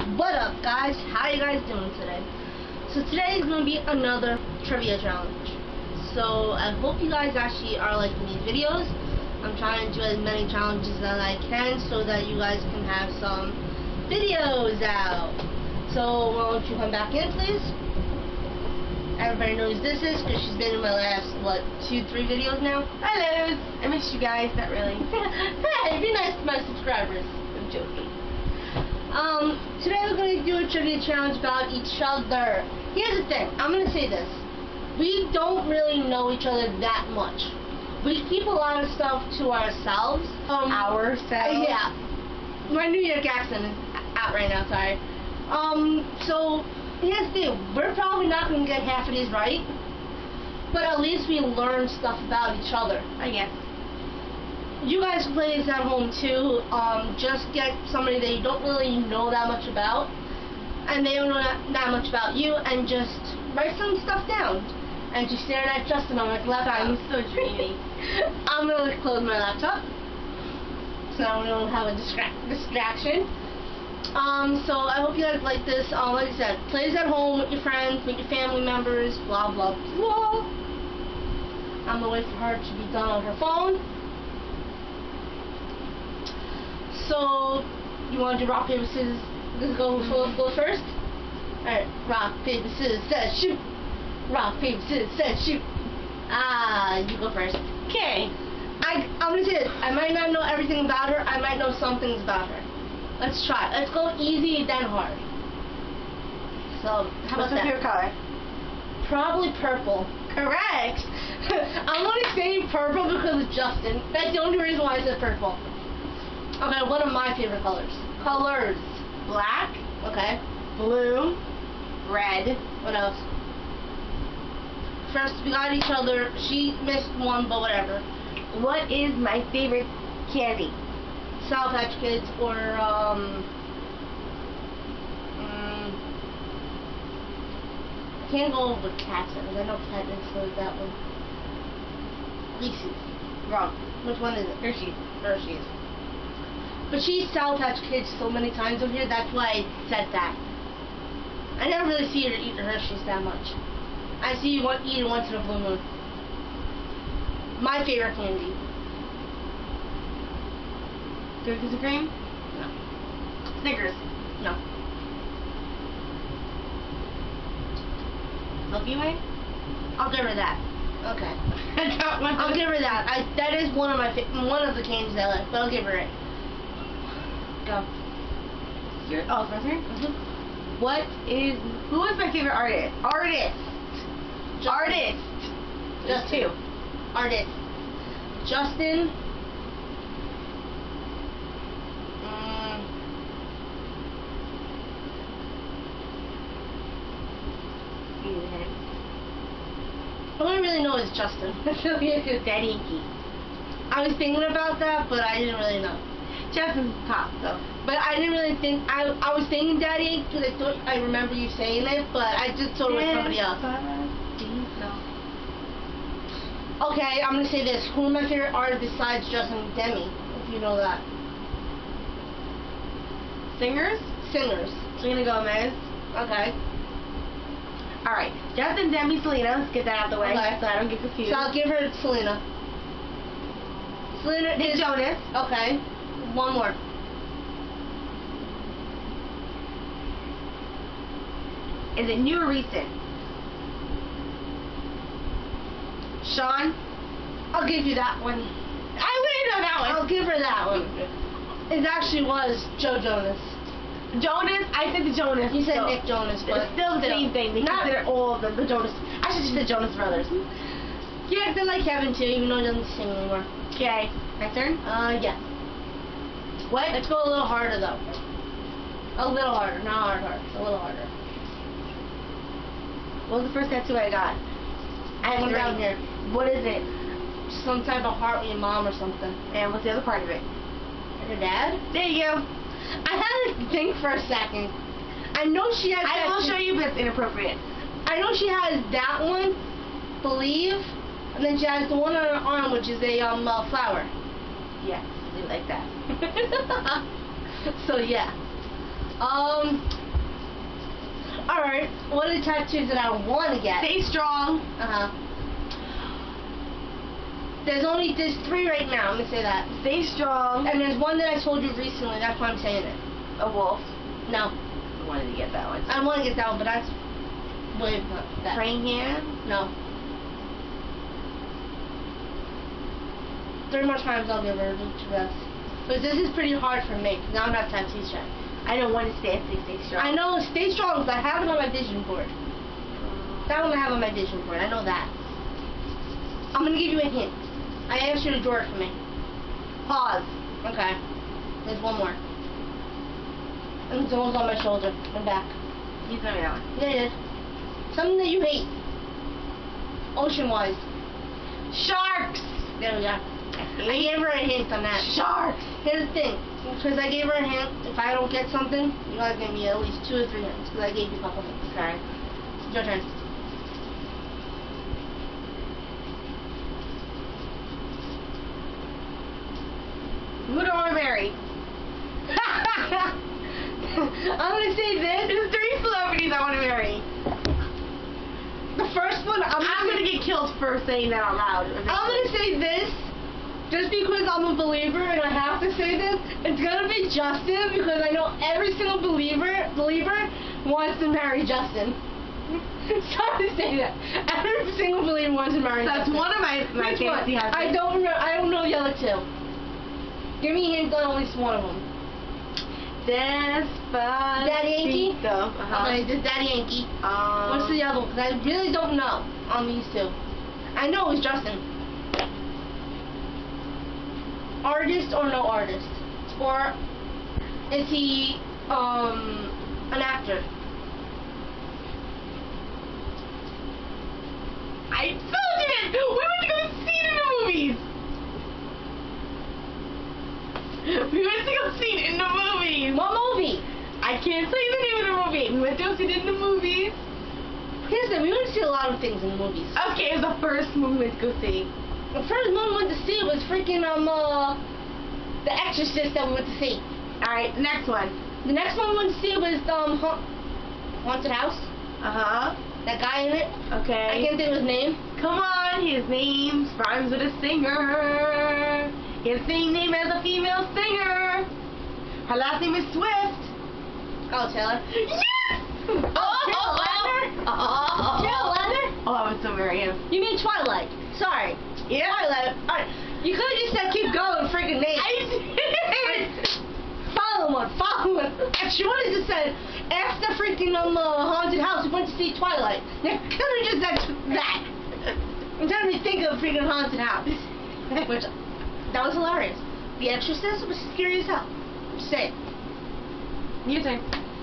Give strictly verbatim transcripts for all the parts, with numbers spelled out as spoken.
What up, guys? How you guys doing today? So today is going to be another trivia challenge. So I hope you guys actually are liking these videos. I'm trying to do as many challenges as I can so that you guys can have some videos out. So why don't you come back in, please? Everybody knows this is because she's been in my last, what, two, three videos now? Hello! I missed you guys, not really. Hey, be nice to my subscribers. I'm joking. Um, today we're going to do a trivia challenge about each other. Here's the thing, I'm going to say this. We don't really know each other that much. We keep a lot of stuff to ourselves. Um, Ourselves? Yeah. My New York accent is out right now, sorry. Um, so, here's the thing. We're probably not going to get half of these right. But at least we learn stuff about each other, I guess. You guys can play this at home too. Um, just get somebody that you don't really know that much about, and they don't know that, that much about you, and just write some stuff down. And she's staring at Justin on his laptop. I'm so dreamy. I'm gonna close my laptop so I don't have a distra distraction. Um, so I hope you guys like this. Um, like I said, play this at home with your friends, with your family members, blah blah blah. I'm gonna wait for her to be done on her phone. So, you want to do rock, paper, scissors? Go, go, go first? Alright, rock, paper, scissors, set, shoot! Rock, paper, scissors, set, shoot! Ah, you go first. Okay. I, I'm gonna say this. I might not know everything about her. I might know some things about her. Let's try. Let's go easy, then hard. So, how about What's that? your favorite color? Probably purple. Correct! I'm only saying purple because of Justin. That's the only reason why I said purple. Okay, one of my favorite colors. Colors. Black, Okay. blue, red. What else? First, we got each other. She missed one, but whatever. What is my favorite candy? Sour Patch Kids or, um... um I can't go over cats because I know Katniss knows that one. Reese's. Wrong. Which one is it? Hershey's. Hershey's. But she's Sour Patch Kids so many times over here, that's why I said that. I never really see her eat Hershey's that much. I see you want, eat it once in a blue moon. My favorite candy. Cookies and cream? No. Snickers. No. Milky Way? I'll give her that. Okay. I got one. I'll give her that. I that is one of my fa one of the candies I like, but I'll give her it. Go. Your, oh, it's my turn? Mm-hmm. What is, who is my favorite artist? Artist! Justin. Artist! Just two. Artist. Justin. Um, all I really know is Justin. Daddy and Keith. I was thinking about that, but I didn't really know. Justin's top, so. But I didn't really think, I I was thinking Daddy because I thought I remember you saying it, but I just thought it was somebody else. No. Okay, I'm gonna say this. Who are my favorite artists besides Justin and Demi? If you know that. Singers? Singers. Selena Gomez. Okay. Alright. Justin, Demi, Selena. Let's get that out the way Okay. so I don't get confused. So I'll give her Selena. Selena Nick is... Jonas. Okay. One more. Is it new or recent? Sean? I'll give you that one. I wouldn't know that one. I'll give her that one. It actually was Joe Jonas. Jonas? I said the Jonas. You said so Nick Jonas, but it's still the same thing. They Not- consider all of them the Jonas. I should just say the Jonas Brothers. You acted like Kevin too, even though he doesn't sing anymore. Okay. My turn? Uh, yeah. What? Let's go a little harder though. A little harder, not hard, hard. A little harder. What was the first tattoo I got? I have One it right down here. What is it? Some type of heart with your mom or something. And what's the other part of it? Your dad? There you go. I had to think for a second. I know she has. I that will show you, but it's inappropriate. I know she has that one, believe, and then she has the one on her arm, which is a um uh, flower. Yes, we like that. So yeah. Um. All right. What are the tattoos that I want to get? Stay strong. Uh huh. There's only there's three right now. I'm gonna say that. Stay strong. And there's one that I told you recently. That's why I'm saying it. A wolf. No. I wanted to get that one. I want to get that one, but that's way that. Praying hand. No. Three more times I'll give her to rest. But this is pretty hard for me because I'm not tattoo strong. I don't want to stay stay, stay strong. I know, stay strong because I have it on my vision board. That one I have on my vision board. I know that. I'm gonna give you a hint. I asked you to draw it for me. Pause. Okay. There's one more. And the one's on my shoulder and back. You tell me that one. Yeah, it is. Something that you hate. Ocean-wise. Sharks. There we go. I gave her a hint on that. Sharks. Here's the thing. Because I gave her a hint, if I don't get something, you guys give me at least two or three hints. Because I gave you a couple hints. Okay. Your turn. Who do I want to marry? I'm going to say this. There's three celebrities I want to marry. The first one, I'm, I'm going to get killed for saying that out loud. I'm going to say this. Just because I'm a believer and I have to say this, it's going to be Justin because I know every single believer believer wants to marry Justin. Sorry to say that. Every single believer wants to marry That's Justin. one of my, my Which one? fantasy husbands. I don't remember, I don't know the other two. Give me a hint on at least one of them. Despacito. Daddy Yankee? Uh-huh. Okay, this Daddy Yankee. Um, What's the other one? Because I really don't know on these two. I know it's Justin. Artist or no artist? Or is he um an actor? I told you! We went to go see it in the movies! We went to go see it in the movies! What movie? I can't say the name of the movie. We went to go see it in the movies. Here's the thing, we went to see a lot of things in the movies. Okay, it was the first movie we went to go see. The first movie we went to see was freaking um uh The Exorcist that we went to see. Alright, next one. The next one we went to see was um ha Haunted House. Uh-huh. That guy in it. Okay. I can't think of his name. Come on, his name rhymes with a singer. His same name as a female singer. Her last name is Swift. Oh, Taylor. Yes! Oh, Jill Leather? Oh, Jill Leather? oh, I would so marry him. You mean Twilight? Sorry. Yeah. Twilight. Alright. You could have just said keep going, freaking name. I did. Follow one, follow one. If she would have just said, after freaking um, uh, Haunted House, we went to see Twilight. You could have just said that. I'm trying to think of freaking Haunted House. Which, that was hilarious. The Exorcist was scary as hell. Just say it. Your turn.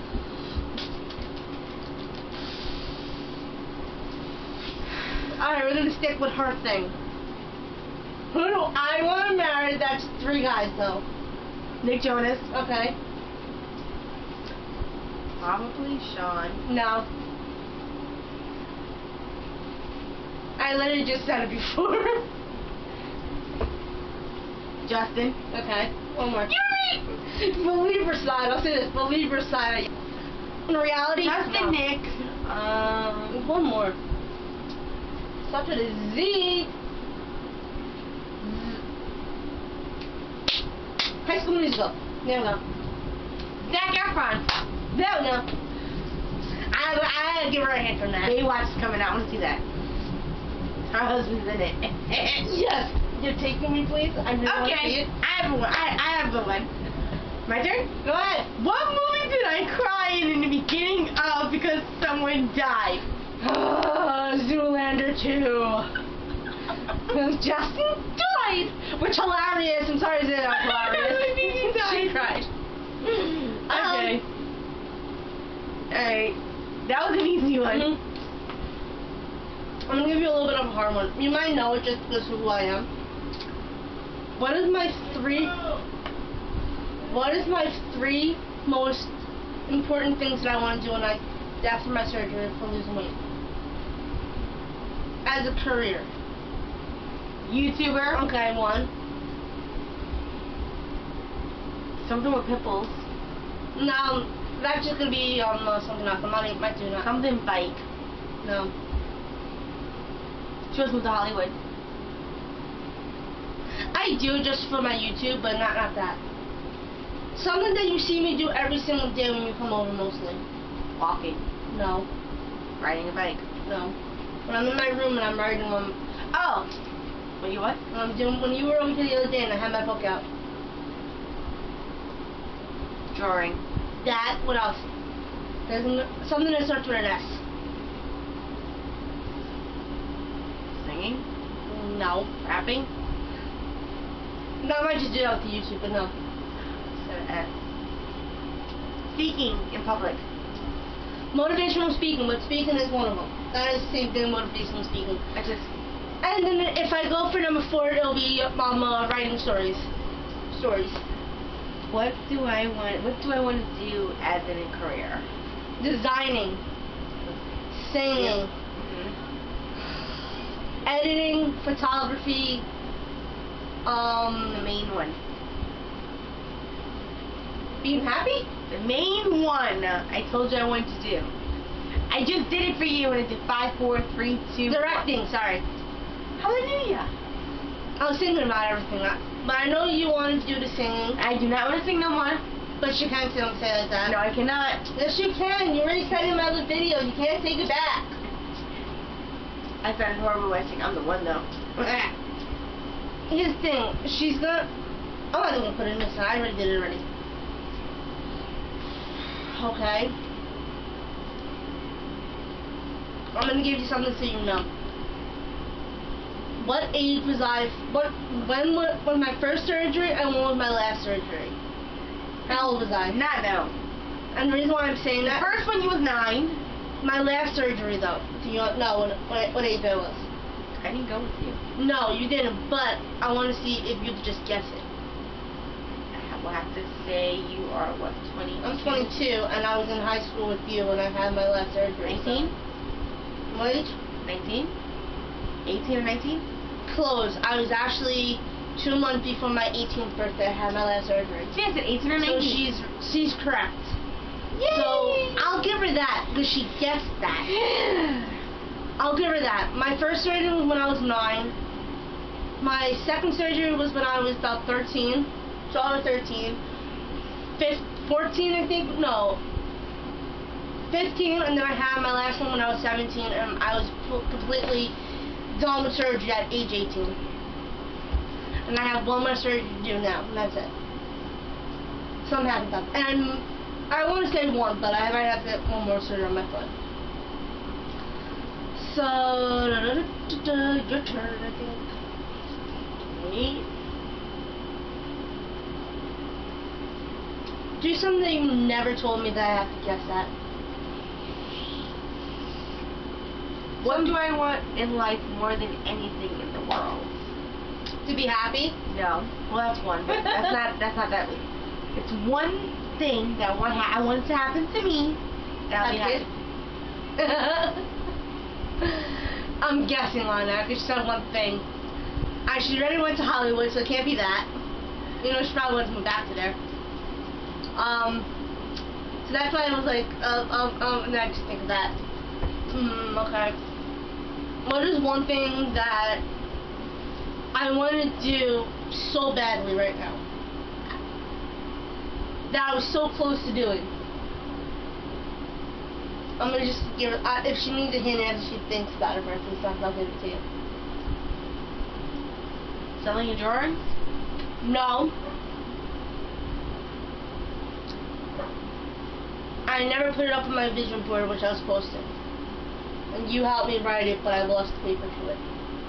Alright, we're gonna stick with her thing. Who do I want to marry? That's three guys, though. Nick Jonas. Okay. Probably Sean. No. I literally just said it before. Justin. Okay. One more. Yuri! Believer side. I'll say this. Believer side. In reality. Justin. No. Nick. Um. One more. Start with a Z. High School Musical. There we go. Zac Efron. There we go. I I had to give her a hint from that. Baywatch is coming out. I want to see that. Her husband's in it. Yes. You're taking me, please. I really want to see Okay. it. I have one. I, I have the one. My turn? Go ahead. What movie did I cry in in the beginning of because someone died? Zoolander two. Because Justin died. Which hilarious. I'm sorry to say that. Hilarious. I think he died. She cried. Okay. Alright. That was an easy one. Mm-hmm. I'm gonna give you a little bit of a hard one. You might know it just because of who I am. What is my three? What is my three most important things that I want to do when I after my surgery for losing weight as a career? YouTuber. Okay, one. Something with pimples. Now, that's just gonna be um uh, something else. I might might do that. Something bike. No. She wants to move to Hollywood. I do just for my YouTube, but not not that. Something that you see me do every single day when you come over, mostly. Walking. No. Riding a bike. No. When I'm in my room and I'm riding on. Oh. When you what? When I'm doing. When you were over here the other day and I had my book out. Drawing. That. What else? There's an, something that starts with an S. Singing. No. Rapping. No, I might just do that with the YouTube, but no. So, uh, speaking in public. Motivational speaking, but speaking is one of them. That is the same thing, motivational speaking. I just. And then if I go for number four, it'll be um, uh, writing stories. Stories. What do I want? What do I want to do as in a career? Designing. Singing. Mm-hmm. Editing. Photography. Um, The main one. being happy? The main one I told you I wanted to do. I just did it for you and I did five, four, three, two. Directing, sorry. Hallelujah. I was thinking about everything. I- But I know you wanted to do the singing. I do not want to sing no more. But you can't say say like that. No, I cannot. Yes, you can. You already said in my other video. You can't take it back. I sounded horrible when I sing. I'm the one though. Here's the thing. She's gonna. I'm not even gonna put it in this one. I already did it already. Okay. I'm gonna give you something so you know. What age was I? What? When wa- was my first surgery and when was my last surgery? How old was I? Not no. And the reason why I'm saying The that. first one you was nine. My last surgery though. Do you know what, what, what age I was? I didn't go with you. No, you didn't. But I want to see if you could just guess it. I will have to say you are what, twenty? I'm twenty-two, and I was in high school with you when I had my last surgery. nineteen? What age? nineteen? eighteen or nineteen? Close. I was actually two months before my eighteenth birthday. I had my last surgery. She said eighteen or So nineteen. she's she's correct. Yay! So I'll give her that because she guessed that. I'll give her that. My first surgery was when I was nine. My second surgery was when I was about thirteen, twelve or thirteen. Fif- fourteen, I think. No. fifteen, and then I had my last one when I was seventeen, and I was p- completely done with surgery at age eighteen. And I have one more surgery to do now, and that's it. So I'm happy about that. And I want to say one, but I might have to get one more surgery on my foot. So, da, da, da, da, da, your turn, I think. Me? Do something that you never told me that I have to guess at. What do I want in life more than anything in the world? To be happy? No. Well, that's one, but that's not. That's not that. It's one thing that I want. Ha- I want it to happen to me. And I'll be Have happy. kids? I'm guessing on that because she said one thing. I she already went to Hollywood, so it can't be that. You know, she probably wants to move back to there. Um, so that's why I was like, uh, um, um, and I just think of that. Hmm, okay. What is one thing that I want to do so badly right now? That I was so close to doing. I'm gonna just give her, uh, if she needs a hint after she thinks about her birthday stuff, I'll give it to you. Selling a drawing? No. I never put it up on my vision board, which I was supposed to. And you helped me write it, but I lost the paper to it.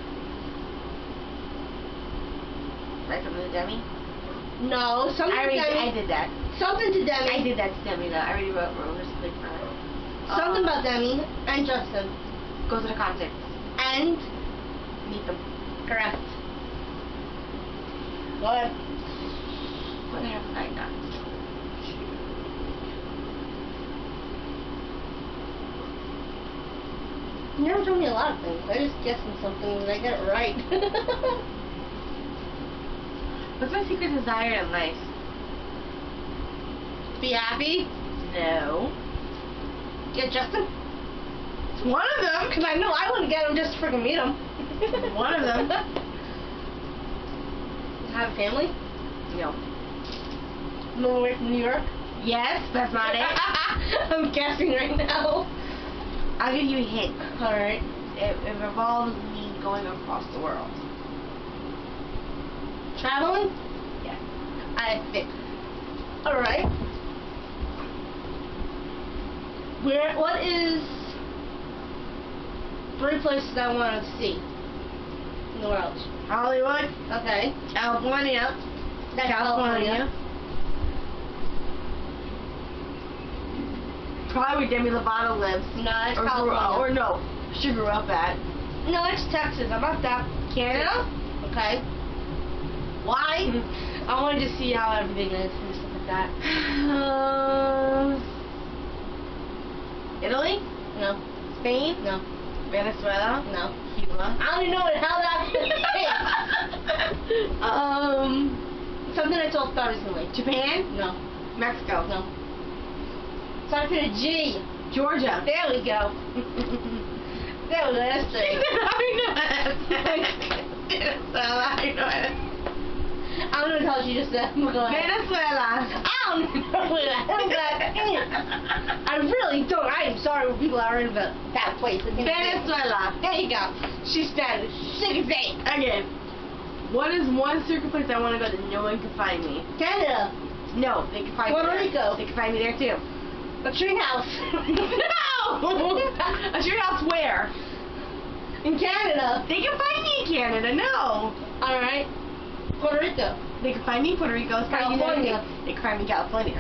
Write something to Demi? No, something I already. to Demi. I did that. Something to Demi. I did that to Demi. Though. I already wrote wrote her something for her. Something Um, about Demi and Justin. Go to the concert. And Meet them. correct. Go ahead. What have I got? You never told me a lot of things. I just guessed on something and I get it right. What's my secret desire in life? Be happy? No. Get Justin? It's one of them. Because I know I wouldn't get him just to freaking meet him. One of them. Have a family? No. Move away from New York? Yes, that's not it. I'm guessing right now. I'll give you a hint. Alright. It, it involves me going across the world. Traveling? Yes. I think. Alright. Where, what is three places I want to see in the world? Hollywood, Okay. California, That's California. Probably where Demi Lovato lives. No, that's Or, California. or no, she grew up at. No, it's Texas. I'm not that. Canada? Okay. Why? I wanted to see how everything is and stuff like that. Uh, Italy? No. Spain? No. Venezuela? No. Cuba? I don't even know what how that is. um, something I told about recently. Japan? No. Mexico? No. Start with a G. Georgia? There we go. There we go. That's three. Venezuela, I know it. I don't know what you just said. Go ahead. Venezuela. I don't know what I don't know. I really don't. I am sorry when people are in the, that place. Venezuela. There you go. She's Spanish. She can say it. Again. What is one secret place I want to go that no one can find me? Canada. No, they can find Puerto me there. Rico. They can find me there too. A treehouse. No! A treehouse where? In Canada. They can find me in Canada. No. Alright. Puerto Rico. They can find me in Puerto Rico. It's not California. They can find me in California.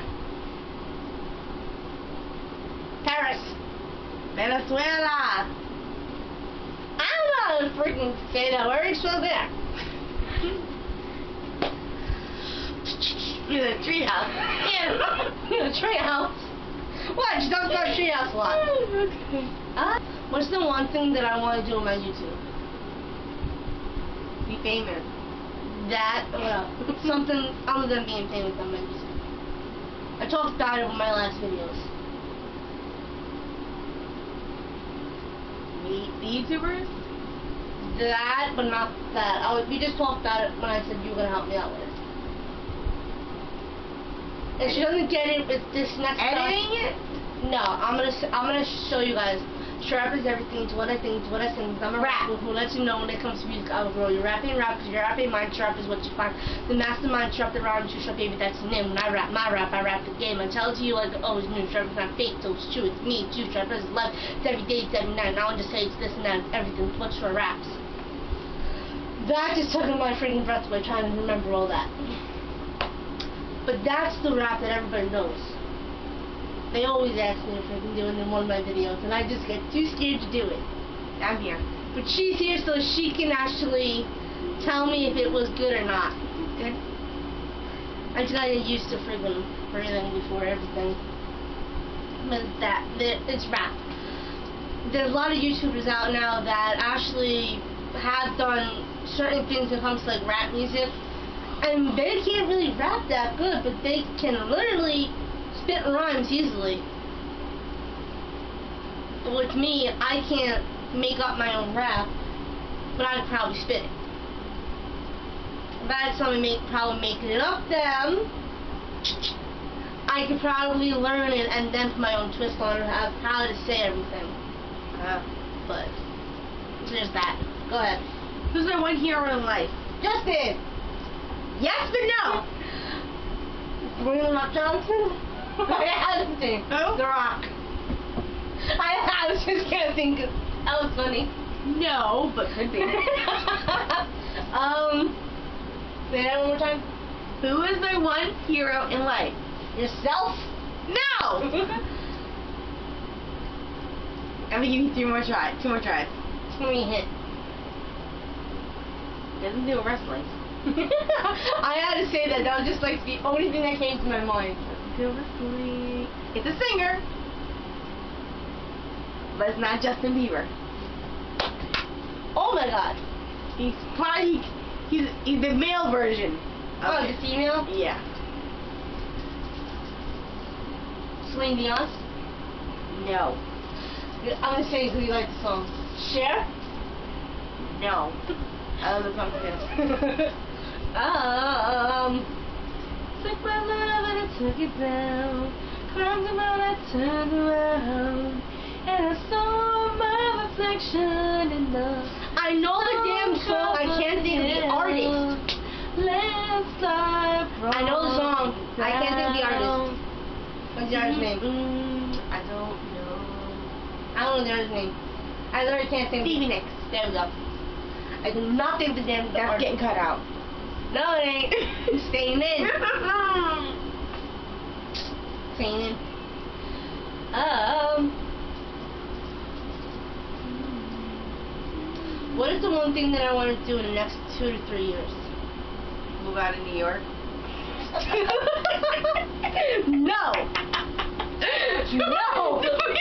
Paris. Venezuela. I don't know how to freaking say that word. It's still there. In a treehouse. Yeah. In a treehouse. What? She talks about a treehouse a lot. Okay. Uh, what's the one thing that I want to do on my YouTube? Be famous. That, well, something other than being famous on my YouTube. I talked about it in my last videos. Meet the YouTubers? That, but not that. I was, we just talked about it when I said you were going to help me out with it. If she doesn't get it with this next Editing stuff, it? no, I'm gonna s- I'm gonna show you guys. Trap is everything to what I think, to what I sing. I'm a rap who lets you know when it comes to music. I will grow. You're rapping, rap, because you're rapping. My trap is what you find. The mastermind trap, the round two trap, baby, that's the name. When I rap, my rap, I rap the game. I tell it to you like, oh, it's new. Trap is not fake, so it's true. It's me, it's you. Trap is life. It's every day, it's every night. Now I just say it's this and that, everything. What's for raps? That just took my freaking breath away trying to remember all that. But that's the rap that everybody knows. They always ask me if I can do it in one of my videos, and I just get too scared to do it. I'm here. But she's here so she can actually tell me if it was good or not. Good. I just gotta get used to freaking breathing before everything. But that, that it's rap. There's a lot of YouTubers out now that actually have done certain things when it comes to like rap music. And they can't really rap that good, but they can literally spit rhymes easily. With me, I can't make up my own rap, but I could probably spit it. If I had someone make, probably making it up them, I could probably learn it and then put my own twist on it, how, how to say everything. Uh, But, there's that. Go ahead. who's my one hero in life? Justin! Yes, but no. Dwayne Rock Johnson? I had to think. Who? The Rock. I, I was just gonna think of, that was funny. No, but could be. um, say that one more time. Who is my one hero in life? Yourself? No. I'm gonna give you three more tries. Two more tries. Give me a hint. Doesn't do wrestling. I had to say that. That was just like the only thing that came to my mind. Doesn't do wrestling. It's a singer, but it's not Justin Bieber. Oh my god. He's probably he's he's the male version. Oh, of the it. female? Yeah. Celine Dion? No. I'm gonna say who you like the song. Cher? No. I love the song too. um. Took my love and I took it down. Crimes about I turned around. And I saw my reflection in the. I know the damn song. I can't think of the artist. Landslide. I know the song. I can't think of the artist. What's the artist's name? Mm, I don't know. I don't know the artist's name. I literally can't think. Stevie Nicks. There we go. I do not think the damn. That's artist. getting cut out. No, it ain't. It's staying in. Staying in. Um. What is the one thing that I want to do in the next two to three years? Move out of New York. No. No.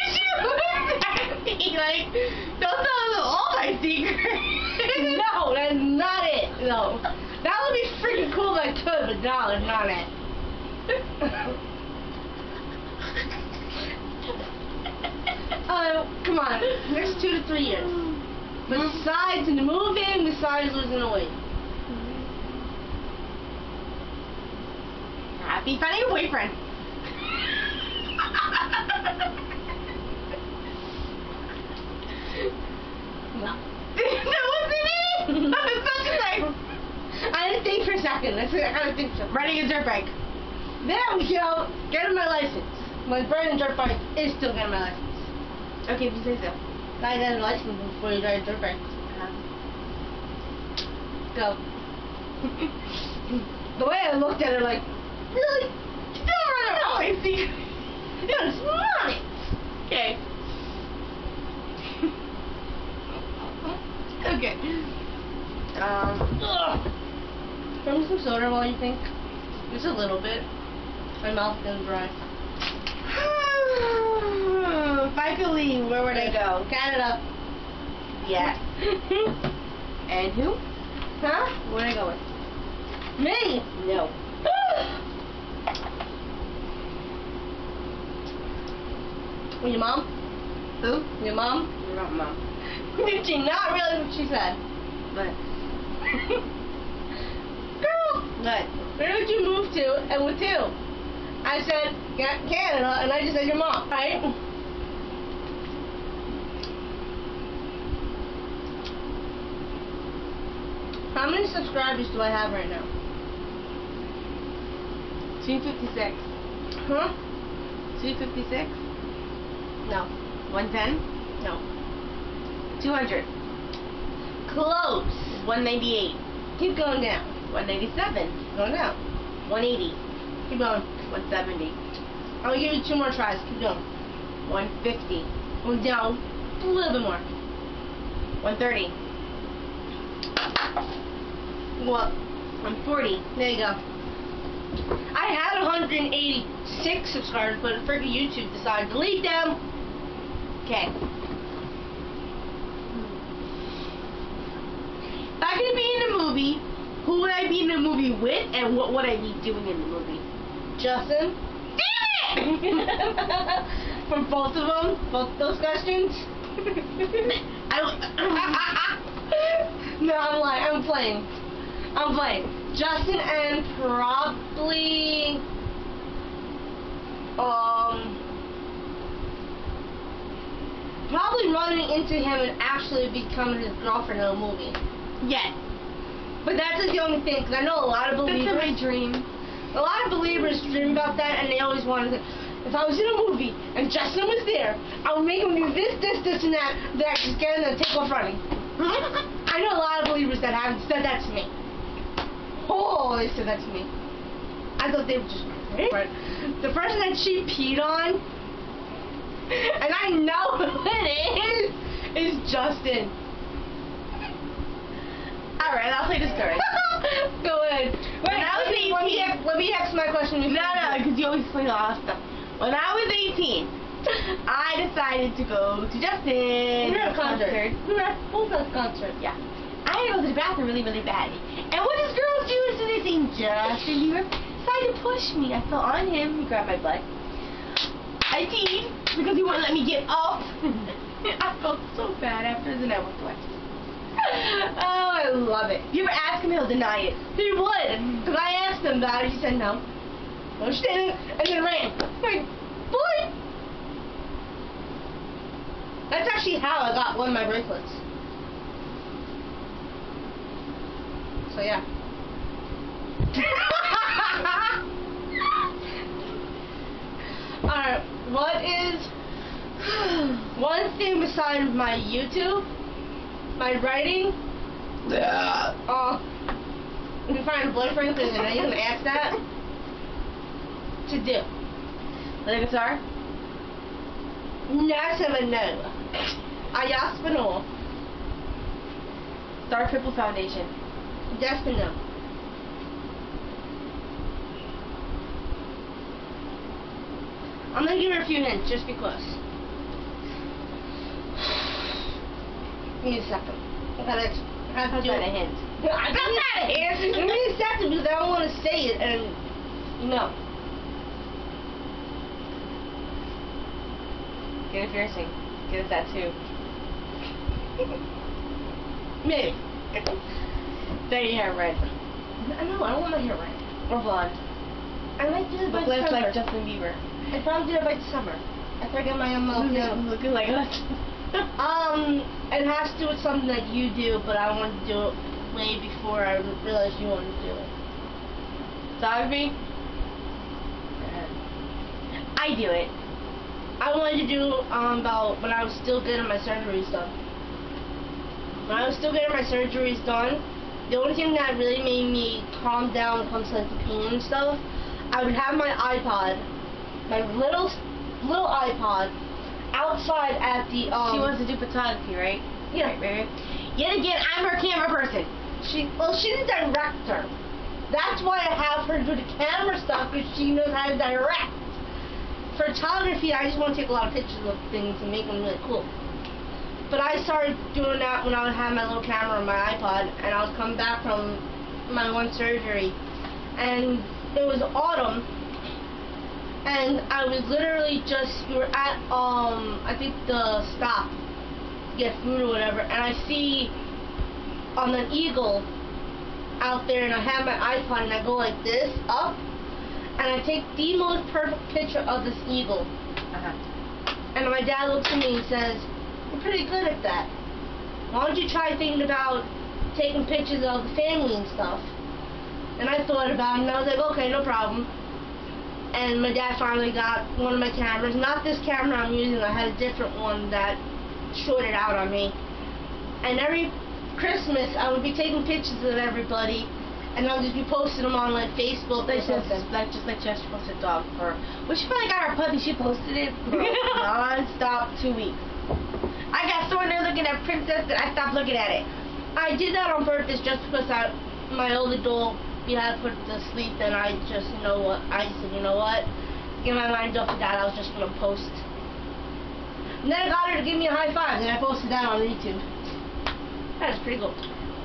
Like, don't tell all my secrets. No, that's not it. No. That would be freaking cool if I could, but no, that's not it. Uh, come on. Next two to three years. Besides moving, besides losing the weight. Happy finding a boyfriend. No. That wasn't it. That was such a thing. I didn't think for a second. I gotta think so. Riding a dirt bike. There we go. Getting my license. My burning dirt bike is still getting my license. Okay, if you say so. I got a license before you ride a dirt bike. Uh-huh. Go. The way I looked at her, like, really? Still run Oh, around? I see. Yes, run it. Okay. Okay. Um. Ugh. Throw me some soda while you think. Just a little bit. My mouth's gonna dry. If I could leave, where would I go? Canada. Yeah. And who? Huh? Where'd I go with? Me. No. Well, your mom? Who? Your mom? You're not mom. Did she not realize what she said? But. Girl, What? where did you move to and with who? I said "Ca- Canada, and I just said your mom, right? How many subscribers do I have right now? two fifty-six. Huh? two fifty-six? No. one ten? No. two hundred. Close. one ninety-eight. Keep going down. one ninety-seven. Going down. one eighty. Keep going. one seventy. I'm gonna give you two more tries. Keep going. one fifty. Going down a little bit more. one thirty. What? one forty. There you go. I had one hundred eighty-six subscribers, but freaking YouTube decided to delete them. Okay. If I could be in a movie, who would I be in the movie with, and what would I be doing in the movie? Justin. Damn it! For both of them, both those questions. I, No, I'm lying. I'm playing. I'm playing. Justin and probably um probably running into him and actually becoming his girlfriend in a movie. yes. But that's just the only thing, because I know a lot of That's believers. my dream. A lot of believers dream about that, and they always want to. If I was in a movie and Justin was there, I would make him do this, this, this, and that. That just get in and take off running. I know a lot of believers that have said that to me. Oh, they said that to me. I thought they were just crazy. But the person that she peed on, and I know who it is, is Justin. Alright, I'll play the story. Go ahead. Wait, When I was let me- let me, eighteen ask, let me ask my question. No, no, because you always explain all that stuff. When I was eighteen, I decided to go to Justin. We were at a concert. We were at a concert. Yeah. I had to go to the bathroom really, really bad. And what does girls do as soon as they see Justin Bieber? Decided to push me. I fell on him. He grabbed my butt. I peed. because he wouldn't let me get up. I felt so bad after the never play. Oh, I love it. You ever ask him, he'll deny it. He would. Because I asked him about it. He said no. No, she didn't. And then ran. Like, boy. That's actually how I got one of my bracelets. So, yeah. Alright, what is one thing besides my YouTube, my writing, Yeah. uh, if you find a boyfriend, because I know you're going to ask that, to do? Play the guitar? Naturally, no. I asked for no. Star Triple Foundation. Yes for no. I'm going to give her a few hints, just because. Give me a second. I gotta have to How's do that it. a hint? That's not a hint. Give me a second, because I don't want to say it, and, you know. Get a piercing. Get a tattoo. Maybe. Dye your hair red. I know, I don't want my hair red. Or blonde. I might do it by Look less December. like Justin Bieber. I probably do it by December. I forget my own mouth now. Looking like us. Um, it has to do with something that you do, but I wanted to do it way before I realized you wanted to do it. Photography? I do it. I wanted to do um about when I was still getting my surgeries done. When I was still getting my surgeries done, the only thing that really made me calm down when it comes to like the pain and stuff, I would have my iPod, my little little iPod, outside at the um. She wants to do photography, right? Yeah. Right, right. Yet again, I'm her camera person. She well, she's a director. That's why I have her do the camera stuff, because she knows how to direct. Photography, I just want to take a lot of pictures of things and make them really cool. But I started doing that when I would have my little camera on my iPod, and I was coming back from my one surgery, and it was autumn, and I was literally just, we were at, um, I think the stop to get food or whatever, and I see um, an eagle out there, and I have my iPod, and I go like this, up, and I take the most perfect picture of this eagle. Uh-huh. And my dad looks at me and says, "You're pretty good at that. Why don't you try thinking about taking pictures of the family and stuff?" And I thought about it, and I was like, okay, no problem. And my dad finally got one of my cameras. Not this camera I'm using, I had a different one that shorted out on me. And every Christmas, I would be taking pictures of everybody, and I would just be posting them on like Facebook or Like just, something. like just like just posted dog fur. Well, she probably got her puppy. She posted it for non-stop two weeks. I got sore there looking at Princess, and I stopped looking at it. I did that on purpose just because I, my older doll, we had to put her to sleep, and I just, you know what, I said, you know what, get my mind off of that, I was just going to post. And then I got her to give me a high five, and I posted that on YouTube. That is pretty cool.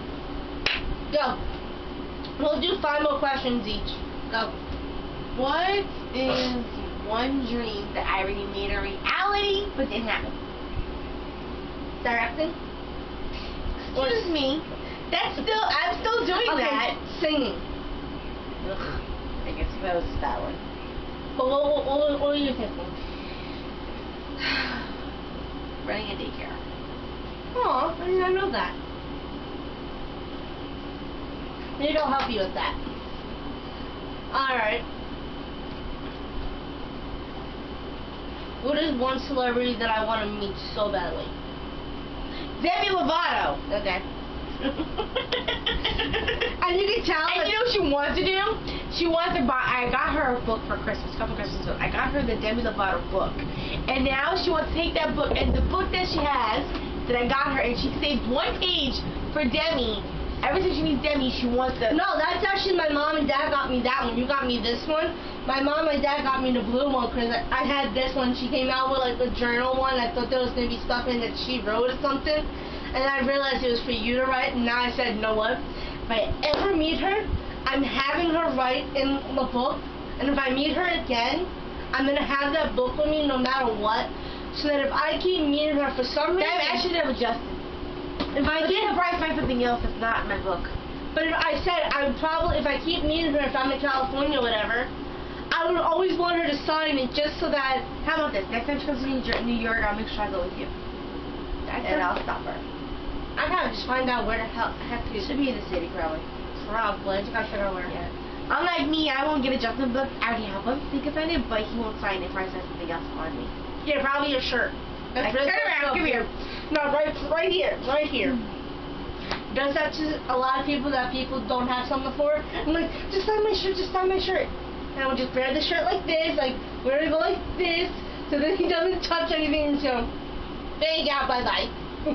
Go. We'll do five more questions each. Go. What is one dream that I already made a reality but didn't happen? Directing? Excuse me. That's still, I'm still doing Okay, that. singing. Ugh, I guess that was that one. But what, what, what, what are you thinking? Running a daycare. Aw, I did not know that. Maybe I'll help you with that. Alright. What is one celebrity that I want to meet so badly? Demi Lovato. Okay. And you can tell. And you know what she wants to do? She wants to buy, I got her a book for Christmas, a couple Christmas ago. I got her the Demi Lovato book. And now she wants to take that book, and the book that she has, that I got her, and she saved one page for Demi. Every time she meets Demi, she wants to. No, that's actually my mom and dad got me that one. You got me this one. My mom and dad got me the blue one because I, I had this one. She came out with like the journal one. I thought there was going to be stuff in that she wrote or something. And I realized it was for you to write. And now I said, you know what? If I ever meet her, I'm having her write in the book. And if I meet her again, I'm gonna have that book with me no matter what, so that if I keep meeting her for some reason, That I should have adjusted. if I But keep, then if I find something else that's not in my book. but if I said I would probably, if I keep meeting her, if I'm in California or whatever, I would always want her to sign it just so that. How about this? Next time she comes to New Jer- New York, I'll make sure I go with you. That's And a- I'll stop her. I gotta just find out where the hell heck It is. should be in the city, probably. Probably. I just gotta figure out where. Yeah. Unlike me, I won't get a Justin book. I already have one think on it, but he won't sign it if I say something else on me. Yeah, probably your shirt. Like, turn around, come here. No, right, right here, right here. Does that to a lot of people that people don't have something for? I'm like, just sign my shirt, just sign my shirt. And I would just wear the shirt like this, like we're gonna go like this, so that he doesn't touch anything until there you go, bye bye.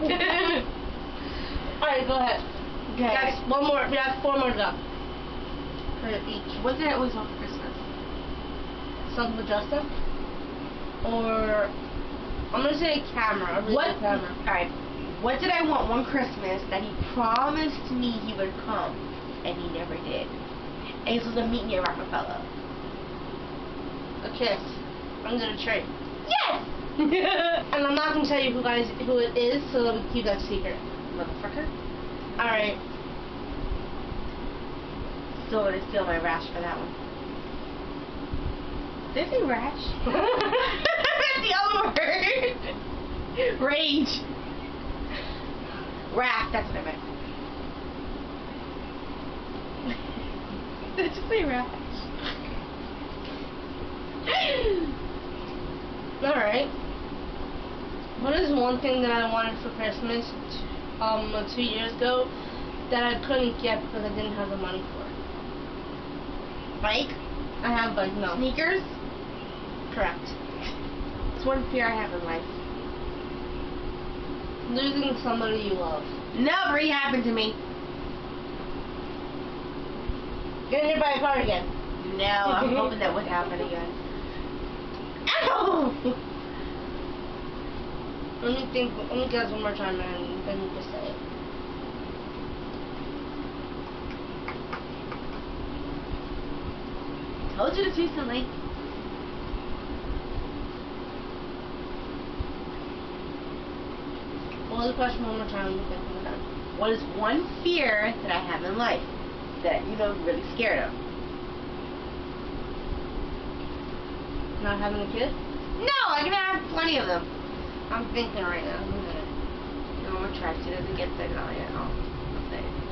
Alright, go ahead. Okay. That's one more. We have four more to go. For each. What did I always want for Christmas? Something with Justin? Or I'm gonna say a camera. A really What? good camera. Alright. What did I want one Christmas that he promised me he would come, and he never did? And he was supposed to meet me at Rockefeller. A kiss under the tree. Yes! And I'm not gonna tell you who guys who it is, so that we keep that secret. Motherfucker. Alright. Still gonna steal my rash for that one. Did I say rash? The other word. Rage. Wrath, that's what I meant. Did you say rash? Alright. What is one thing that I wanted for Christmas t- um two years ago that I couldn't get because I didn't have the money for? Bike? I have bike, no. Sneakers? Correct. It's one fear I have in life. Losing somebody you love. Never happened to me. Getting hit by a car again. No, I'm hoping that would happen again. Ow! Let me think, let me guess one more time and then you just say it. Told you this recently. What was the question one more time? Let me think one more time. What is one fear that I have in life that you know I'm really scared of? Not having a kid? No, I can have plenty of them. I'm thinking right now. One minute. No, I'm gonna try. She doesn't get sick on it. I'll I'll say it.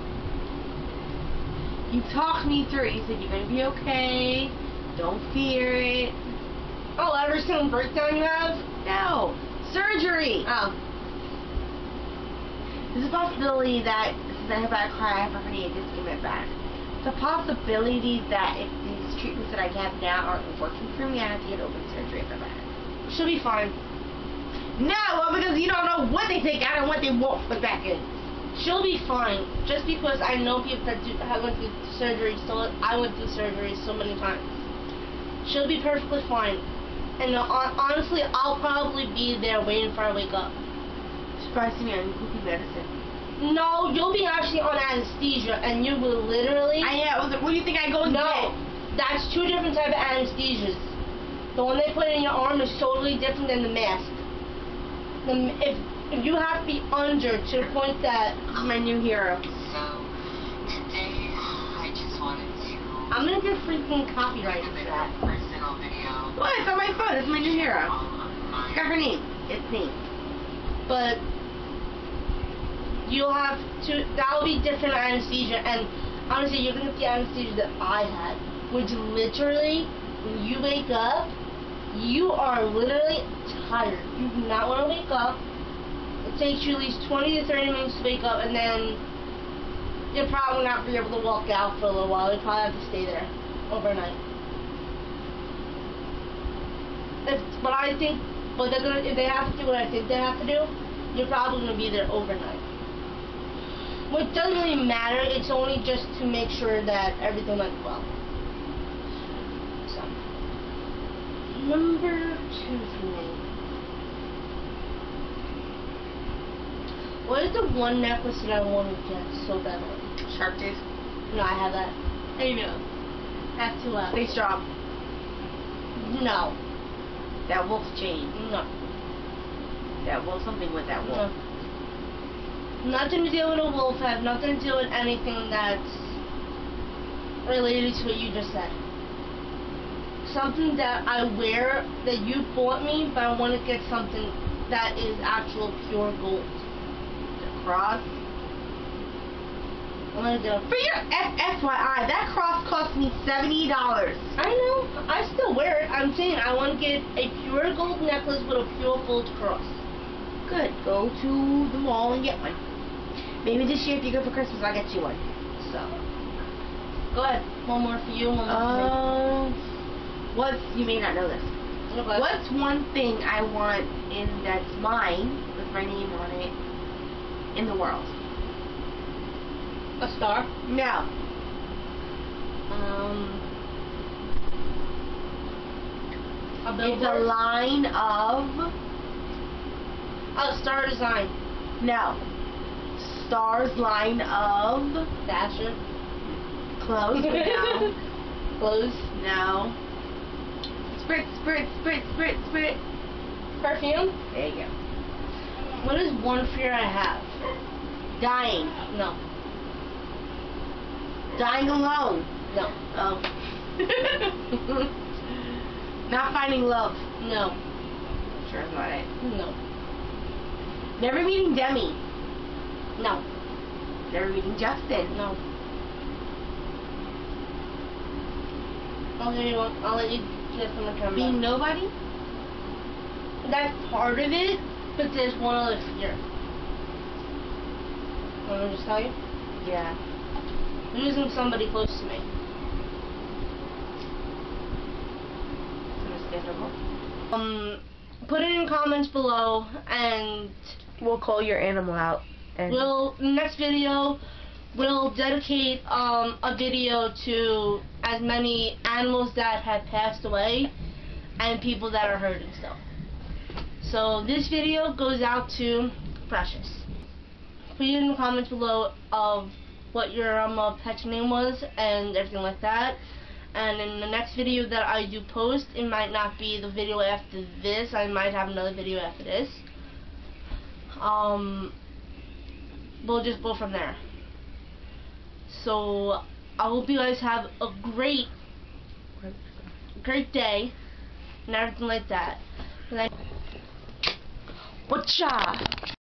You talked me through it. You said you're gonna be okay. Don't fear it. Oh, every single breakdown you have? No. Surgery. Oh. There's a possibility that since I have a car, I have a herniated disc in my back. It's a possibility that if these treatments that I have now aren't working for me, I have to get open surgery for that. She'll be fine. No, well, because you don't know what they take out and what they won't put back in. She'll be fine. Just because I know people that do, have went through surgery, so I went through surgery so many times. She'll be perfectly fine. And uh, hon- honestly, I'll probably be there waiting for her to wake up. She's probably see me on goofy medicine. No, you'll be actually on anesthesia, and you will literally... I know. What do you think I go and No, that's two different type of anesthesias. The one they put in your arm is totally different than the mask. The, m- if, if you have to be under to the point that... This is my new hero. So, today I just wanted to I'm gonna get freaking copyrighted make for a that. personal video. What? It's on my phone. It's my new hero. All of my Got her name. It's me. But you'll have to, that'll be different anesthesia, and honestly, you're gonna get the anesthesia that I had, which literally, when you wake up, you are literally tired. You do not want to wake up. It takes you at least twenty to thirty minutes to wake up, and then you'll probably not be able to walk out for a little while. You'll probably have to stay there overnight. If, but I think, but they're gonna, if they have to do what I think they have to do, you're probably gonna be there overnight. Which doesn't really matter. It's only just to make sure that everything went well. So, number two for me. What is the one necklace that I want to get so badly? Shark tooth. No, I have that. There you go. Have two left. Stay strong. No. That wolf's chain. No. That wolf, something with that wolf. No. Nothing to do with a wolf. Have nothing to do with anything that's related to what you just said. Something that I wear that you bought me, but I want to get something that is actual pure gold. The cross. I'm gonna do. For your F Y I, that cross cost me seventy dollars. I know. I still wear it. I'm saying I want to get a pure gold necklace with a pure gold cross. Good. Go to the mall and get one. Maybe this year, if you go for Christmas, I'll get you one. So, go ahead. One more for you. One more Um, what's you may not know this. for me. Okay. What's one thing I want in that's mine with my name on it in the world? A star. No. Um. A It's a billboard. line of A star design. no. Stars line of Dasher. clothes. but No. Clothes. No. Sprit, sprit, sprit, sprit, sprit. Perfume. There you go. What is one fear I have? Dying. No. Dying alone. No. Oh. Not finding love. No. Sure it's not it. No. Never meeting Demi. No. Never meeting Justin. No. I'll give you one. I'll let you get from the camera. Being nobody? That's part of it, but there's one other fear. Want me to just tell you? Yeah. Losing somebody close to me. Understandable. Um, put it in comments below, and We'll call your animal out. And we'll next video we'll dedicate um a video to as many animals that have passed away and people that are hurting still. So this video goes out to Precious. Put it in the comments below of what your um, uh, pet's name was and everything like that. And in the next video that I do post, it might not be the video after this. I might have another video after this. Um, we'll just go from there. So I hope you guys have a great, great day and everything like that. Whatcha?